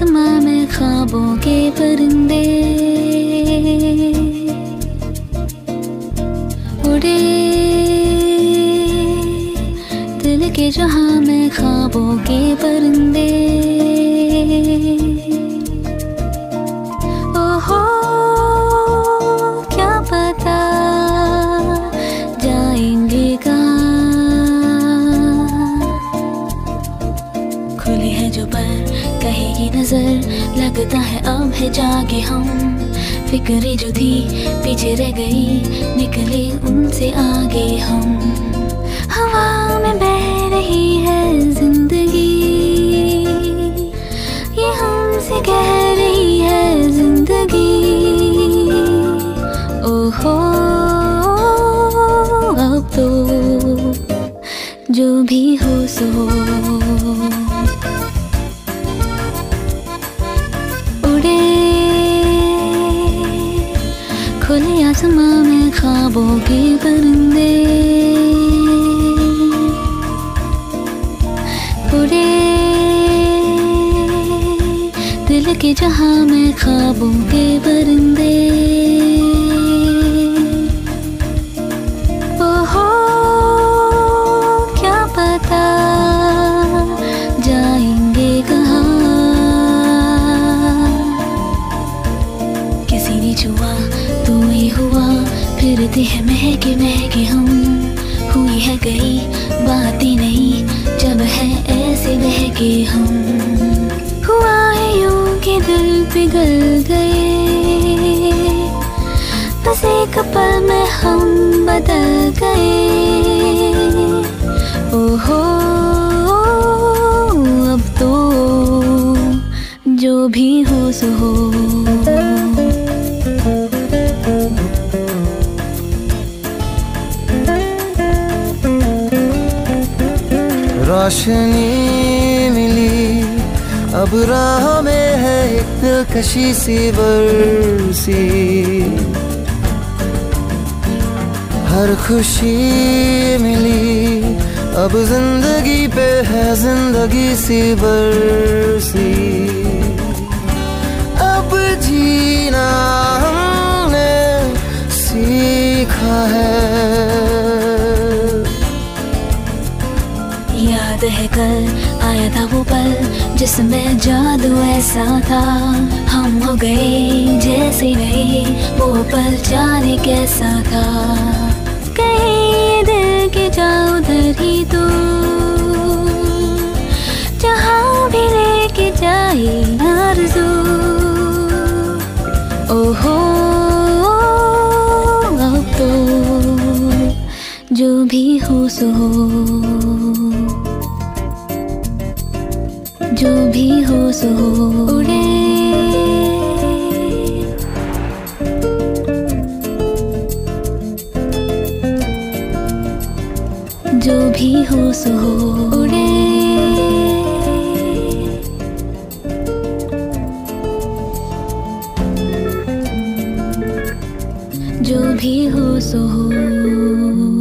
आसमां में ख्वाबों के परिंदे उड़े, दिल के जहां में ख्वाबों के परिंदे। ओहो क्या पता जाएंगे कहाँ, खुली है जो पर कहेगी नजर, लगता है अब है जागे हम। फिक्रें जो थी पीछे रह गई, निकले उनसे आगे हम। हवा में बह रही है जिंदगी, ये हमसे कह रही है जिंदगी। ओहो अब तो जो भी हो सो, उड़े खुले आसमां में ख्वाबों के परिंदे उड़े, दिल के जहां में ख्वाबों के परिंदे। ओहो क्या पता जाएंगे कहाँ, किसी ने छुआ तू ही हुआ, फिरते हैं महके महके हम। हुई है गई बात ही नहीं, जब है ऐसे बहके हम। हुआ है यूं कि दिल पिघल गए, बस एक पल में हम बदल गए। ओहो अब तो जो भी हो सो हो, रोशनी मिली अब राह में है एक दिलकशी सी बरसी। हर खुशी मिली अब जिंदगी पे है जिंदगी सी बरसी। अब जीना हमने सीखा है, याद है कल आया था वो पल जिसमें जादू ऐसा था। हम हो गए जैसे नहीं, वो पल जाने कैसा था। कहीं दिल के जाओ उधर ही तो, जहाँ भी लेके जाए आरज़ू। ओहो अब तो जो भी हो सो हो, जो भी हो सो हो, उड़े जो भी हो सो हो, उड़े जो भी हो सो हो।